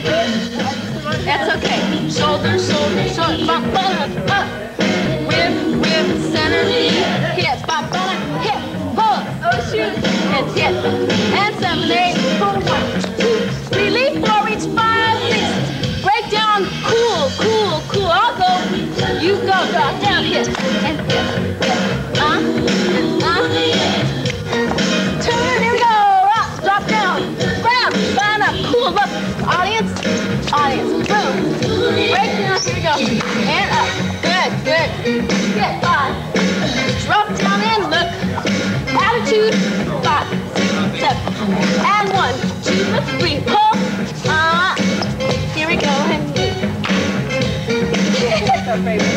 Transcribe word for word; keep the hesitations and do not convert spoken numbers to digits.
That's okay. Shoulder, shoulder, shoulder. Bump, bump, up. Whip, whip, center knee. Hip, bump, bump, hip, pull. Oh, shoot. And hip. And seven, eight. Pull, one, two, three. Leap, four, reach, five, six. Break down, cool, cool, cool. I'll go. You go, drop down, hip. And hip, hip. Uh, and uh. Turn, here we go. Up, drop down. Grab, line up, cool, look. Audience, audience, boom. Break down, here we go. And up. Good, good. Good, five. Drop down and look. Attitude, five, six, seven. And one, two, three. Pull. Uh, here we go. And